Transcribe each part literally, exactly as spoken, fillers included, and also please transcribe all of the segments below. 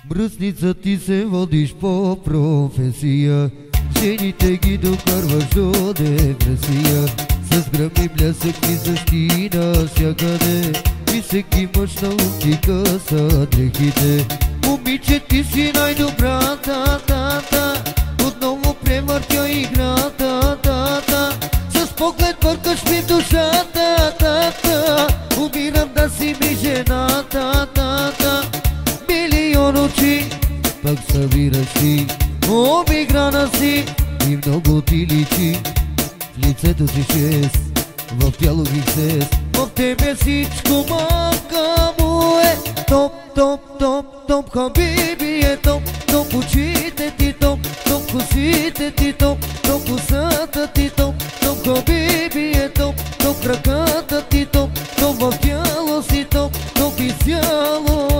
Бръсница ти се водиш по професия, жените ги докарваш до депресия. С гръм и блясък и защи навсякъде, и всеки мъж на утика са дрехите. Момиче, ти си най-добрата, та-та, отново превъртя играта, та-та. С поглед бъркаш ми душата, та-та, умирам да си ми жената, та-та. Милион очи, пак събираш ти, обиграна си и много ти личи. В лицето си шест, в тяло ги сес, в тебе всичко малка му е. Топ, топ, топ, топ, хабиби е топ, топ очите ти топ, топ косите ти топ, топ косата ти топ, топ хабиби е топ, топ краката ти топ, топ в тяло си топ, топ изцяло.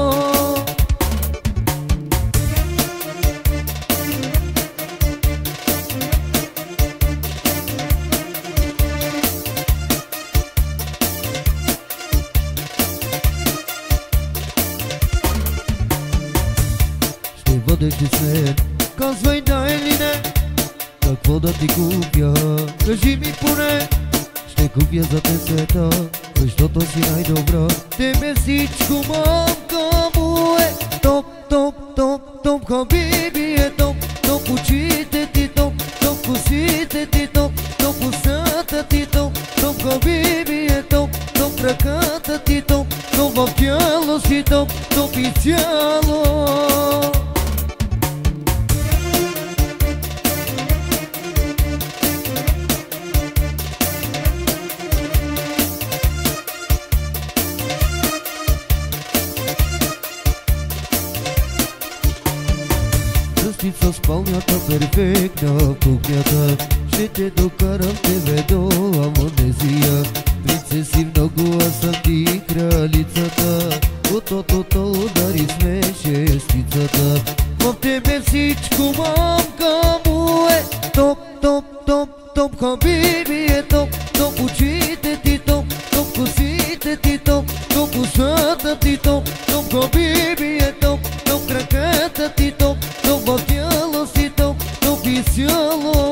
Бъдеш ли с мен? Казвай да или не. Какво да ти купя? Кажи ми поне. Ще купя за те света, защото си най-добра. Тебе всичко мамка му е. Топ, топ, топ, топ, хабиби е топ. Топ очите ти топ, топ косите ти топ, топ усата ти топ, топ хабиби е топ, топ ръката ти топ, топ в тяло си топ, топ и цяло. Кръстница спалнята, перфектна в кухнята, ще те докарам тебе до амнезия. Принцеси много, аз съм ти кралицата, от-от-от удари сме шестицата. В тебе всичко мамка му е. Топ, топ, топ, топ, хабиби е топ, топ очите ти топ, топ косите ти топ, топ усата ти топ, топ хабиби е топ, топ краката ти топ, топ в тяло си топ, топ изцяло.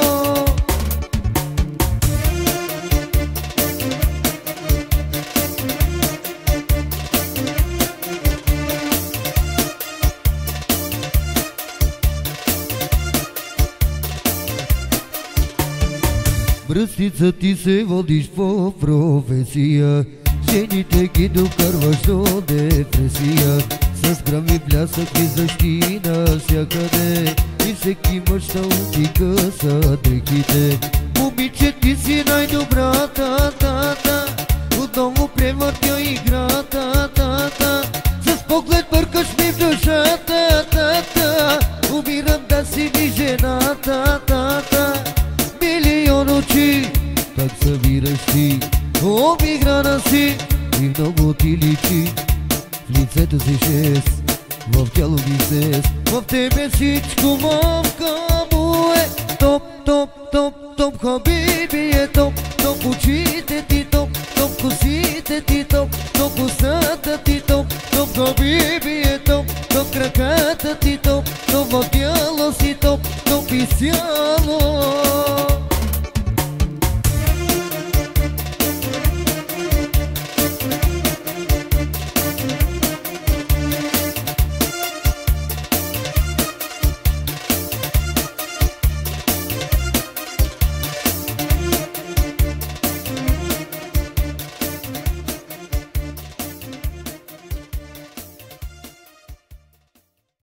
Бръсница ти се водиш по професия, жените ги докарваш до депресия. С гръм и блясък и защи навсякъде, и всеки мъж на утика са дрехите. Момиче, ти си най-добрата, та-та, отново превъртя играта, та-та. С поглед бъркаш ми в душата, та-та, умирам да си ми жената, та-та. Милион очи, как събираш ти, обиграна си и много ти личи. В лицето си шест, в тяло ги сес, в тебе всичко мамка му е. Топ, топ, топ, топ, хабиби е топ, топ очите ти топ, топ косите ти топ, топ усата ти топ, топ хабиби е топ, топ краката ти топ, топ в тяло си топ, топ изцяло.